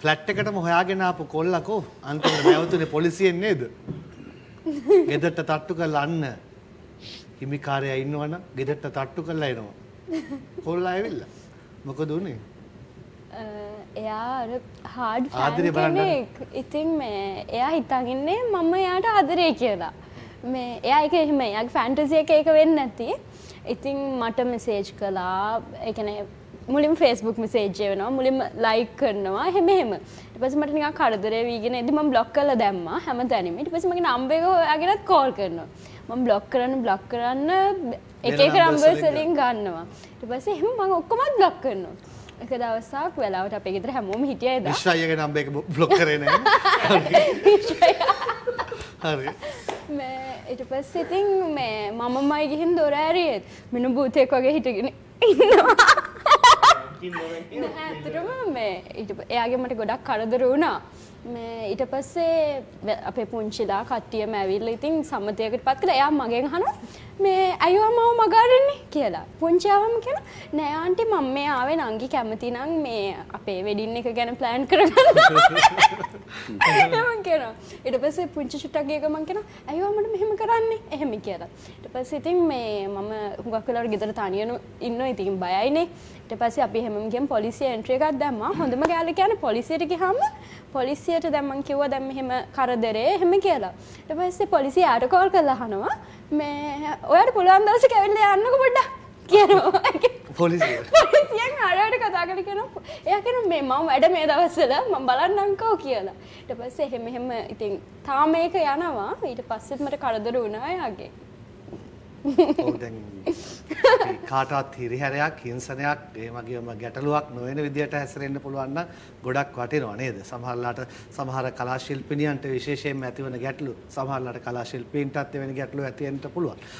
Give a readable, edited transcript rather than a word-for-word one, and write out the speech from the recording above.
Flat එකටම හොයාගෙන ආපු කොල්ලකෝ අන්තිමට නැවතුනේ පොලිසියෙන් නේද? ගෙදරට තට්ටු කරලා අන්න හිමිකාරයා ඉන්නවනම් ගෙදරට තට්ටු කරලා එනවා. කොල්ලා ඇවිල්ලා. මොකද උනේ? එයා අර හાર્ඩ් ෆෑන් කෙනෙක්. ඉතින් මේ එයා හිතන් ඉන්නේ මම එයාට ආදරේ කියලා. මේ එයා ඒක එහෙම එයාගේ ෆැන්ටසි එක ඒක වෙන්නේ නැති. ඉතින් මට මෙසේජ් කළා. ඒ කියන්නේ මුලින්ම Facebook මෙසේජ් එවනවා. මුලින්ම ලයික් කරනවා. එහෙම එහෙම. ඊට පස්සේ මට නිකන් කරදරේ වීගෙන ඉතින් මම බ්ලොක් කරලා දැම්මා හැමතැනම. ඊට පස්සේ මගේ නම්බර් එක හොයාගෙනත් කෝල් කරනවා. මම බ්ලොක් කරන්න එක එක නම්බර්ස් වලින් ගන්නවා. ඊට පස්සේ එහෙම මම ඔක්කොම බ්ලොක් කරනවා. එක දවසක් වෙලාවට අපේ ගෙදර හැමෝම හිටියා එදා. විශ්වයිගේ නම්බර් එක බ්ලොක් කරේ නෑ. හරි. මේ ඊට පස්සේ ඉතින් මේ මමමයි ගිහින් දොර ඇරියෙත් මිනු භූතයෙක් වගේ හිටගෙන ඉන්නවා. ඇත්තටම මේ එයාගේ මට ගොඩක් කරදර වුණා. මේ ඊට පස්සේ අපේ පුංචිලා කට්ටියම ඇවිල්ලා ඉතින් සම්මතයකට පත් කළා. එයා මගෙන් අහනවා මේ අයියෝ මම මගහරින්නේ කියලා. පුංචිවම කියනවා නෑ ආන්ටි මම මේ ආවේ නංගි කැමති නම් මේ අපේ වෙඩින් එක ගැන ප්ලෑන් කරගන්න. මම කියනවා. ඊට පස්සේ පුංචි චුට්ටක් ගියක මම කියනවා අයියෝ මට මෙහෙම කරන්නේ. එහෙම කියලා. ඊට පස්සේ ඉතින් මේ මම හුඟක් වෙලාවට ගෙදර තනියම ඉන්නවා. ඉතින් බයයිනේ. ඊට පස්සේ අපි හැමෝම ගියන් පොලිසිය එන්ට්‍රි එකක් දැම්මා. හොඳම ගෑල්ල කියන්නේ පොලිසියට ගියාම පොලිසියට දැන් මං කිව්වා දැන් මෙහෙම කරදරේ එහෙම කියලා. ඊට පස්සේ පොලිසිය ආට කෝල් කරලා අහනවා මේ ඔයාලට පුළුවන් දවසක ඇවිල්ලා යන්නකෝ පොඩ්ඩක් කියනවා. පොලිසියෙන් ආරයට කතා කරලා කියනවා එයා කියනවා මේ මම වැඩ මේ දවස්වල මම බලන්නම්කෝ කියලා. ඊට පස්සේ එහෙම ඉතින් තාම මේක යනවා. ඊට පස්සෙත් මට කරදර වුණා එයාගේ. ඔව් දැන් කාටවත් හිරිහැරයක් හිංසනයක් ඒ වගේම ගැටලුවක් නොවන විදියට හැසිරෙන්න පුළුවන් නම් ගොඩක් වටිනවා නේද? සමහරලාට සමහර කලා ශිල්පිනියන්ට විශේෂයෙන්ම ඇතිවන ගැටලු සමහරලාට කලා ශිල්පීන්ටත් එවැනි ගැටලු ඇති වෙන්න පුළුවන්.